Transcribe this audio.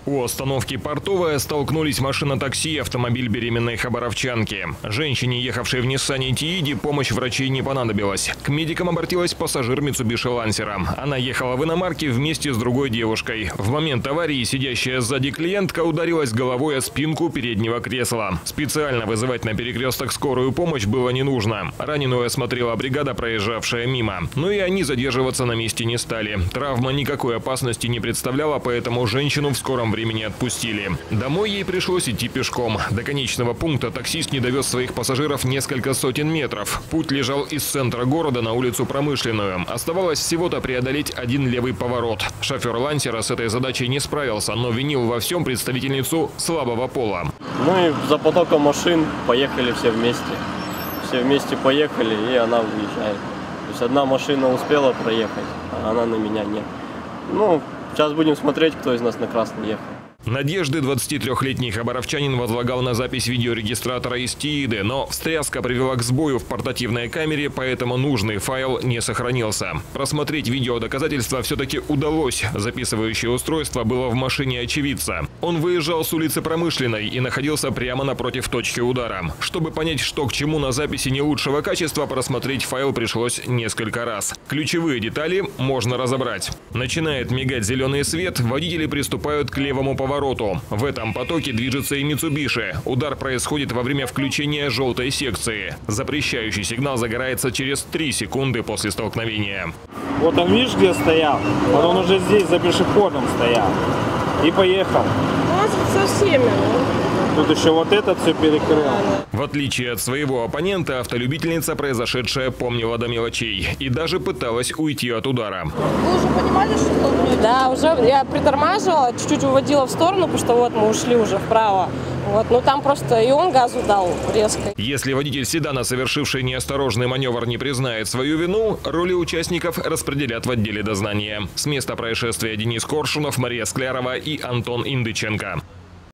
У остановки «Портовая» столкнулись машина такси и автомобиль беременной хабаровчанки. Женщине, ехавшей в Ниссане Тииде, помощь врачей не понадобилась. К медикам обратилась пассажир Mitsubishi Lancer. Она ехала в иномарке вместе с другой девушкой. В момент аварии сидящая сзади клиентка ударилась головой о спинку переднего кресла. Специально вызывать на перекресток скорую помощь было не нужно. Раненую осмотрела бригада, проезжавшая мимо. Но и они задерживаться на месте не стали. Травма никакой опасности не представляла, поэтому женщину в скором времени отпустили. Домой ей пришлось идти пешком. До конечного пункта таксист не довез своих пассажиров несколько сотен метров. Путь лежал из центра города на улицу Промышленную. Оставалось всего-то преодолеть один левый поворот. Шофер Лансера с этой задачей не справился, но винил во всем представительницу слабого пола. Ну и за потоком машин поехали все вместе. Все вместе поехали, и она уезжает. То есть одна машина успела проехать, а она на меня нет. Ну, сейчас будем смотреть, кто из нас на красный ехал. Надежды 23-летний хабаровчанин возлагал на запись видеорегистратора из Тииды, но встряска привела к сбою в портативной камере, поэтому нужный файл не сохранился. Просмотреть видеодоказательства все-таки удалось. Записывающее устройство было в машине очевидца. Он выезжал с улицы Промышленной и находился прямо напротив точки удара. Чтобы понять, что к чему на записи не лучшего качества, просмотреть файл пришлось несколько раз. Ключевые детали можно разобрать. Начинает мигать зеленый свет, водители приступают к левому повороту. В этом потоке движется и Mitsubishi. Удар происходит во время включения желтой секции. Запрещающий сигнал загорается через 3 секунды после столкновения. Вот он, видишь, где стоял? Вот он уже здесь за пешеходом стоял. И поехал. Со всеми. Тут еще вот этот все перекрыл. В отличие от своего оппонента, автолюбительница произошедшее помнила до мелочей и даже пыталась уйти от удара. Вы уже понимали, что столкнетесь? Да, уже я притормаживала, чуть-чуть уводила в сторону, потому что вот мы ушли уже вправо. Вот, ну там просто и он газу дал резко. Если водитель седана, совершивший неосторожный маневр, не признает свою вину, роли участников распределят в отделе дознания. С места происшествия Денис Коршунов, Мария Склярова и Антон Индыченко.